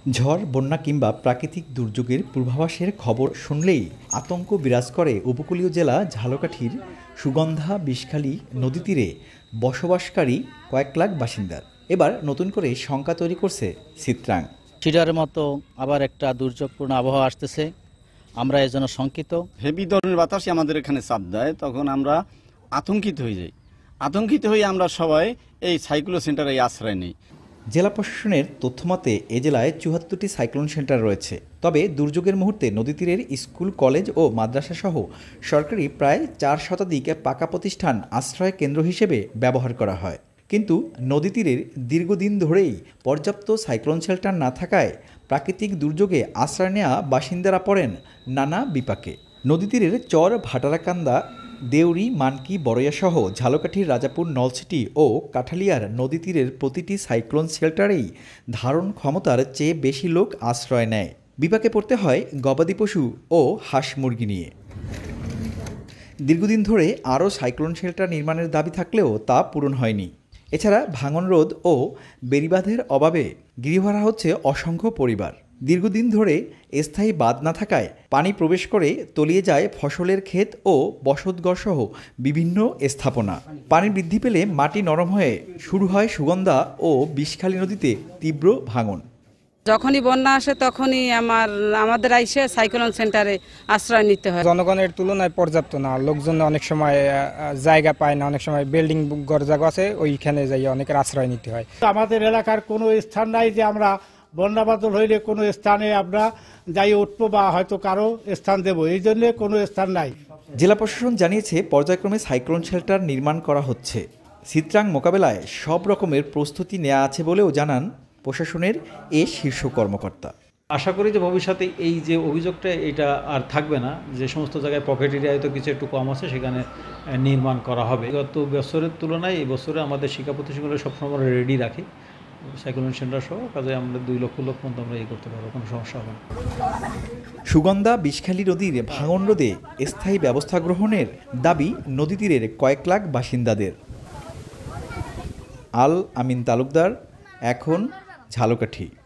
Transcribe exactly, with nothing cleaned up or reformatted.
ঝড়, বন্যা কিংবা প্রাকৃতিক দুর্যোগের পূর্বাভাসের খবর শুনলেই আতঙ্ক বিরাজ করে উপকূলীয় জেলা ঝালকাঠির সুগন্ধা বিষখালী নদী তীরে বসবাসকারী কয়েক লাখ বাসিন্দার। এবার নতুন করে শঙ্কা তৈরি করছে চিত্রাং। চিটারের মতো আবার একটা দুর্যোগপূর্ণ আবহাওয়া আসতেছে, আমরা এর জন্য শঙ্কিত। হেভি ধরনের বাতাসে আমাদের এখানে চাপ দেয়, তখন আমরা আতঙ্কিত হয়ে যাই। আতঙ্কিত হয়ে আমরা সবাই এই সাইক্লোন সেন্টারে আশ্রয় নিই। জেলা প্রশাসনের তথ্যমতে এ জেলায় চুয়াত্তরটি সাইক্লোন সেন্টার রয়েছে। তবে দুর্যোগের মুহূর্তে নদী তীরের স্কুল, কলেজ ও মাদ্রাসা সহ সরকারি প্রায় চার শতাধিক পাকা প্রতিষ্ঠান আশ্রয় কেন্দ্র হিসেবে ব্যবহার করা হয়। কিন্তু নদী তীরের দীর্ঘদিন ধরেই পর্যাপ্ত সাইক্লোন শেল্টার না থাকায় প্রাকৃতিক দুর্যোগে আশ্রয় নেওয়া বাসিন্দারা পড়েন নানা বিপাকে। নদী তীরের চর, ভাটারাকান্দা, দেউরি, মানকি, বড়ইয়াসহ ঝালকাঠির রাজাপুর, নলছিটি ও কাঠালিয়ার নদী তীরের প্রতিটি সাইক্লোন শেল্টারেই ধারণ ক্ষমতার চেয়ে বেশি লোক আশ্রয় নেয়। বিপাকে পড়তে হয় গবাদি পশু ও হাঁস মুরগি নিয়ে। দীর্ঘদিন ধরে আরও সাইক্লোন শেল্টার নির্মাণের দাবি থাকলেও তা পূরণ হয়নি। এছাড়া ভাঙন রোধ ও বেড়িবাঁধের অভাবে গৃহহারা হচ্ছে অসংখ্য পরিবার। দীর্ঘদিন ধরে স্থায়ী বাঁধ না থাকায় পানি প্রবেশ করে তলিয়ে যায় ফসলের ক্ষেত ও বসতঘর সহ বিভিন্ন স্থাপনা। পানি বৃদ্ধি পেলে মাটি নরম হয়ে শুরু হয় সুগন্ধা ও বিষখালী নদীতে তীব্র ভাঙন। যখনই বন্যা আসে তখনই আমার আমাদের আইসে সাইক্লোন সেন্টারে আশ্রয় নিতে হয়। জনগণের তুলনায় পর্যাপ্ত না, লোকজন অনেক সময় জায়গা পায় না, অনেক সময় বিল্ডিং ঘর জায়গা আছে ওইখানে যাই অনেকের আশ্রয় নিতে হয়। আমাদের এলাকার কোনো স্থান নাই যে আমরা বন্যা বাদল হইলে কোনো স্থানে আমরা যাই উঠবো বা হয়তো কারো স্থান দেব, এই জন্য কোনো স্থান নাই। জেলা প্রশাসন জানিয়েছে পর্যায়ক্রমে সাইক্লোন শেল্টার নির্মাণ করা হচ্ছে। চিত্রাং মোকাবেলায় সব রকমের প্রস্তুতি নেওয়া আছে বলেও জানান প্রশাসনের এ শীর্ষ কর্মকর্তা। আশা করি যে ভবিষ্যতে এই যে অভিযোগটা এটা আর থাকবে না, যে সমস্ত জায়গায় পকেট এরিয়ায় তো কিছু একটু কম আছে সেখানে নির্মাণ করা হবে। গত বছরের তুলনায় এই বছরে আমাদের শিক্ষা প্রতিষ্ঠানগুলো সবসময় রেডি রাখি সাইক্লোন সেন্টার সহ, কাজে আমরা দুই লক্ষ লোক পর্যন্ত আমরা এই করতে পারবো, কোনো সমস্যা হবে না। সুগন্ধা বিষখালী নদীর ভাঙন রোধে স্থায়ী ব্যবস্থা গ্রহণের দাবি নদী তীরের কয়েক লাখ বাসিন্দাদের। আল আমিন তালুকদার, এখন ঝালকাঠি।